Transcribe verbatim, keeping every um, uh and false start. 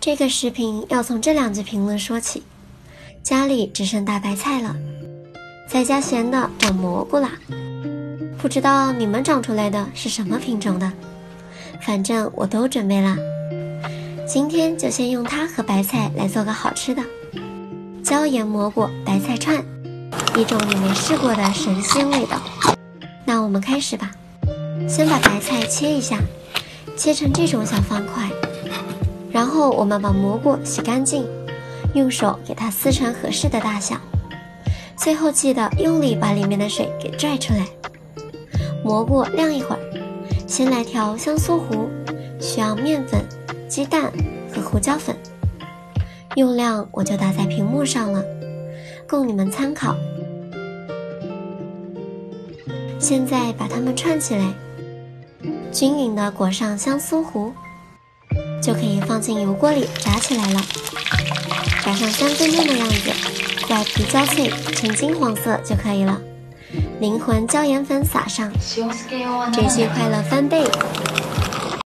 这个视频要从这两句评论说起。家里只剩大白菜了，在家闲的长蘑菇啦。不知道你们长出来的是什么品种的，反正我都准备啦。今天就先用它和白菜来做个好吃的椒盐蘑菇白菜串，一种你没试过的神仙味道。那我们开始吧。先把白菜切一下，切成这种小方块，然后我们把蘑菇洗干净，用手给它撕成合适的大小，最后记得用力把里面的水给拽出来。蘑菇晾一会儿，先来调香酥糊，需要面粉、鸡蛋和胡椒粉，用量我就打在屏幕上了，供你们参考。现在把它们串起来，均匀地裹上香酥糊，就可以放进油锅里炸起来了。炸上三分钟的样子，外皮焦脆呈金黄色就可以了。灵魂椒盐粉撒上，真心快乐翻倍。